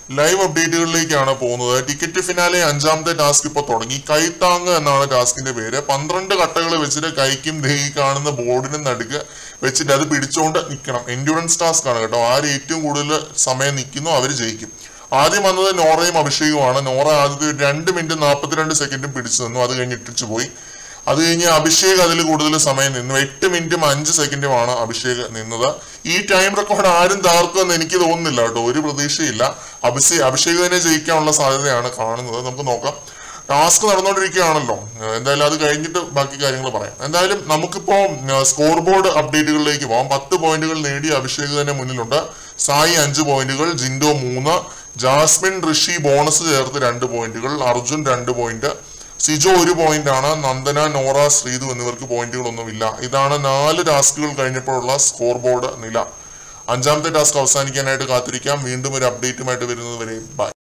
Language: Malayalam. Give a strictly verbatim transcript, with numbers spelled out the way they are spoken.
ലൈവ് അപ്ഡേറ്റുകളിലേക്കാണ് പോകുന്നത്. ടിക്കറ്റ് ഫിനാലെ അഞ്ചാമത്തെ ടാസ്ക് ഇപ്പോൾ തുടങ്ങി. കൈത്താങ് എന്നാണ് ടാസ്കിന്റെ പേര്. പന്ത്രണ്ട് കട്ടകൾ വെച്ചിട്ട് കൈക്കും ദേഹി കാണുന്ന ബോർഡിനും നടുക്ക് വെച്ചിട്ട് അത് പിടിച്ചുകൊണ്ട് നിൽക്കണം. എൻഡ്യൂറൻസ് ടാസ്ക് ആണ് കേട്ടോ. ആര് ഏറ്റവും കൂടുതൽ സമയം നിൽക്കുന്നോ അവർ ജയിക്കും. ആദ്യം വന്നത് നോറയും അഭിഷേകുമാണ്. നോറ ആദ്യത്തെ രണ്ട് മിനിറ്റ് നാൽപ്പത്തിരണ്ട് സെക്കൻഡും പിടിച്ചു നിന്നു. അത് കഴിഞ്ഞ് ഇട്ടിച്ചു പോയി. അത് കഴിഞ്ഞ് അഭിഷേക് അതിൽ കൂടുതൽ സമയം നിന്നു. എട്ട് മിനിറ്റും അഞ്ച് സെക്കൻഡുമാണ് അഭിഷേക് നിന്നത്. ഈ ടൈം റെക്കോർഡ് ആരും തകർക്കുമെന്ന് എനിക്ക് തോന്നുന്നില്ല കേട്ടോ. ഒരു പ്രതീക്ഷയില്ല. അഭിഷേക് അഭിഷേക് തന്നെ ജയിക്കാനുള്ള സാധ്യതയാണ് കാണുന്നത്. നമുക്ക് നോക്കാം. ടാസ്ക് നടന്നുകൊണ്ടിരിക്കുകയാണല്ലോ. എന്തായാലും അത് കഴിഞ്ഞിട്ട് ബാക്കി കാര്യങ്ങൾ പറയാം. എന്തായാലും നമുക്കിപ്പോ സ്കോർ ബോർഡ് അപ്ഡേറ്റുകളിലേക്ക് പോകാം. പത്ത് പോയിന്റുകൾ നേടി അഭിഷേക് തന്നെ മുന്നിലുണ്ട്. സായി അഞ്ച് പോയിന്റുകൾ, ജിൻഡോ മൂന്ന്, ജാസ്മിൻ ഋഷി ബോണസ് ചേർത്ത് രണ്ട് പോയിന്റുകൾ, അർജുൻ രണ്ട് പോയിന്റ്, സിജോ ഒരു പോയിന്റ് ആണ്, നന്ദന, നോറ, ശ്രീതു എന്നിവർക്ക് പോയിന്റുകളൊന്നുമില്ല. ഇതാണ് നാല് ടാസ്കുകൾ കഴിഞ്ഞപ്പോഴുള്ള സ്കോർ ബോർഡ് നില. അഞ്ചാമത്തെ ടാസ്ക് അവസാനിക്കാനായിട്ട് കാത്തിരിക്കാം. വീണ്ടും ഒരു അപ്ഡേറ്റുമായിട്ട് വരുന്നത് വരെ ബൈ.